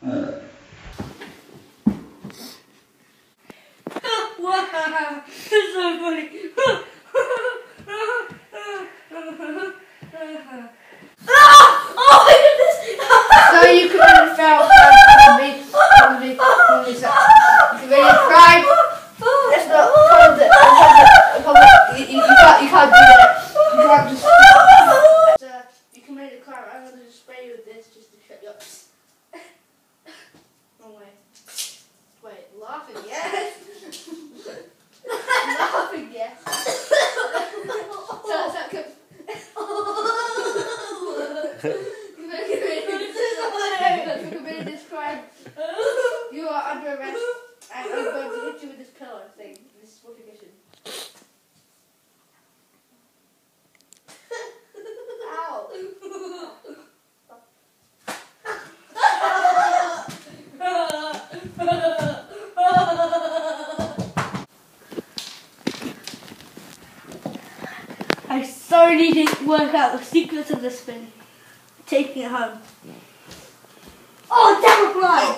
Wow, it's so funny. Oh my goodness! So you could have felt probably cry. That's not you can't do that. You can't just you can make it cry. I'm gonna just spray you with this just to shut you up. Wrong way. Wait, laughing, yes. Laughing, yes. You are under arrest, and I'm going to hit you with this pillow thing, this whoopee cushion. Ow! I so need to work out the secrets of this thing. Taking it home. Oh, devil fly!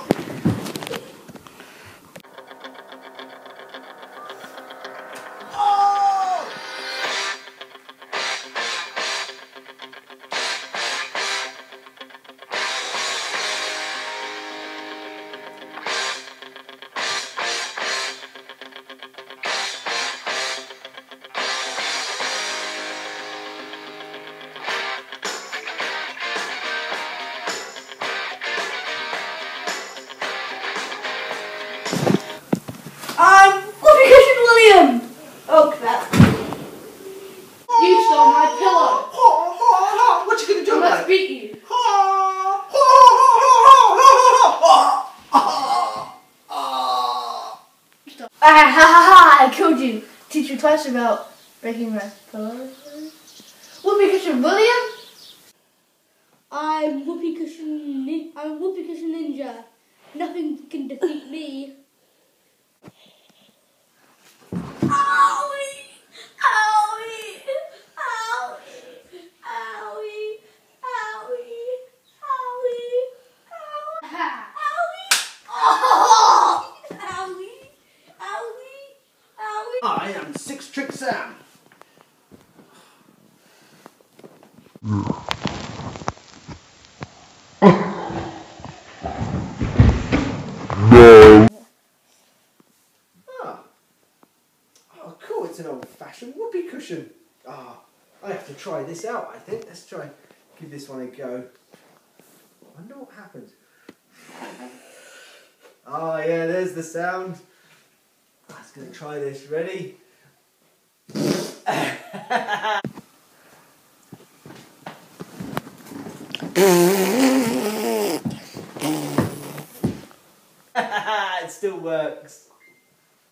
Whoopee Cushion William! Oh crap. You stole my pillow. What you gonna do I about must it? beat you. Stop. Ah, ha ha ha! I killed you. Teach you twice about breaking my pillow. Whoopee Cushion William? I'm Whoopee Cushion Ninja. Nothing can defeat me. Owie! Owie! Owie! Owie! Owie! Owie! Owie! Oh! Owie! Owie! Owie! I am Thnx Sam. Oh, cool, it's an old-fashioned whoopee cushion. I have to try this out, I think. Let's try and give this one a go. I wonder what happens. Oh, yeah, there's the sound. I was going to try this. Ready? It still works.